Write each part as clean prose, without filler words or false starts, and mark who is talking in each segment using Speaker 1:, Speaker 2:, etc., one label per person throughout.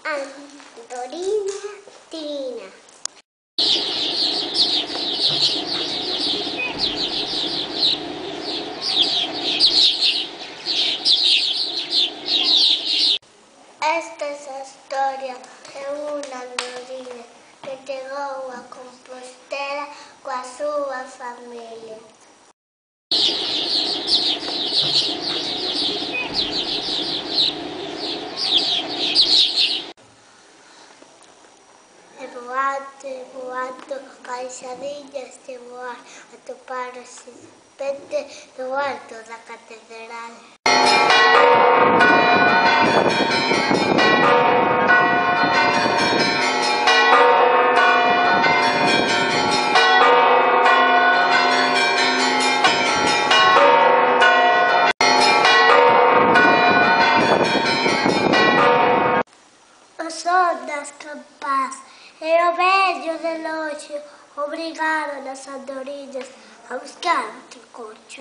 Speaker 1: Antorina Trina. Esta é a historia de unha andorina que chegou a Compostela coa súa familia. Voando, baixadiñas de voar, atoparase de repente no alto da catedral. O son das campás e o vello reloxo obrigaron as andoriñas a buscar outro cocho.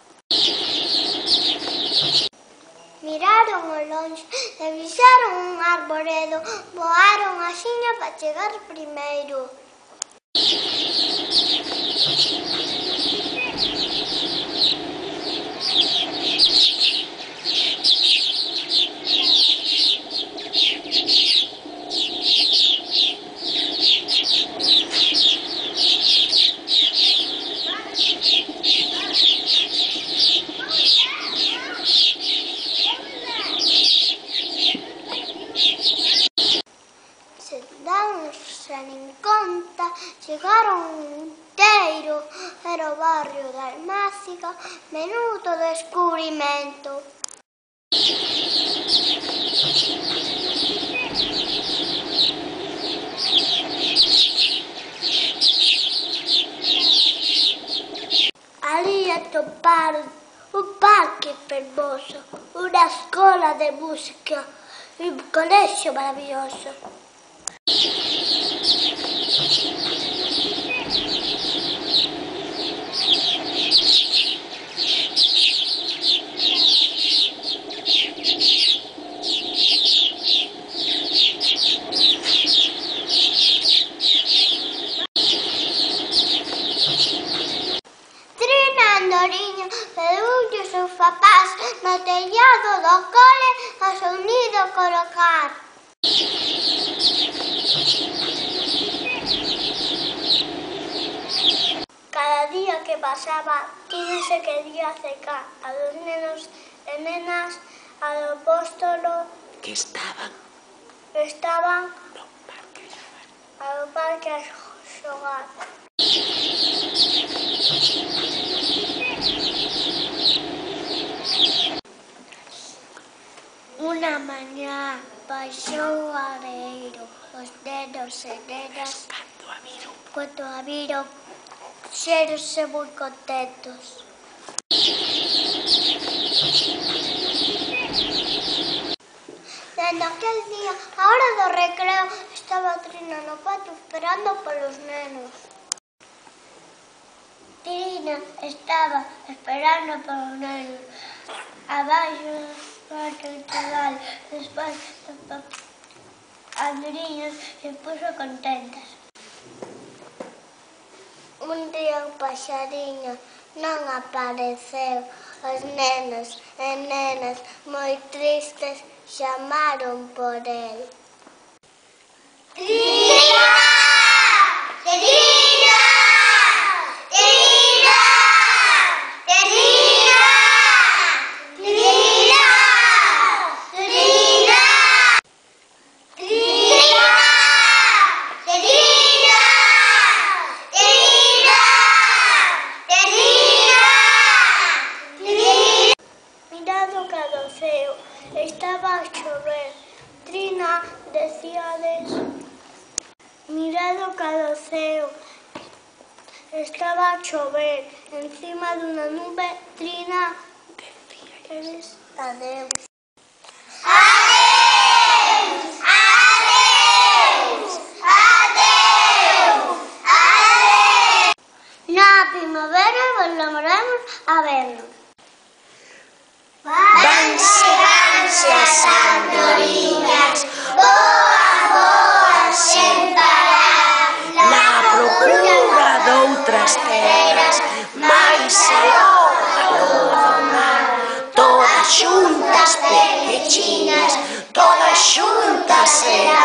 Speaker 1: Miraron ao lonxe e vixeron un arboredo, voaron axiña para chegar primeiro. Sen en conta, chegaron inteiro, era o barrio da Almáciga, menudo descubrimento. Ali atoparon un parque fermoso, unha escola de música e un colexio maravilloso. Andoriña pediulle os seus papás no tellado do cole o seu nido colocar. Cada día que pasaba, Tino se quería acercar a dos nenos e nenas ao apóstolo
Speaker 2: que estaban
Speaker 1: ao parque a xogar. Unha mañá baixou o areiro, os nenos e nenas, cando a viron, xéronse moi contentos. Dende aquel día, a hora do recreo, estaba Trina no patio esperando polos nenos. Trina estaba esperando polos nenos, abaixo do catedral, despois Andoriñas se puxo contentas. Un día un paxariño non apareceu, os nenos e nenas moi tristes chamaron por el. Trina! Trina! Trina! Trina! Trina! Trina! Trina! Trina! Trina! Mirado cado ceo, estaba a chover. Trina decíades. Mirado cado ceo, estaba a chover. Encima dunha nube, Trina decíades adeus. Adeus! Adeus! Adeus! Adeus! Na primavera volveremos a vernos. Vanse as andoriñas, boa!
Speaker 2: noutras terras, mais aló do mar. Todas xuntas, pequechiñas, todas xuntas e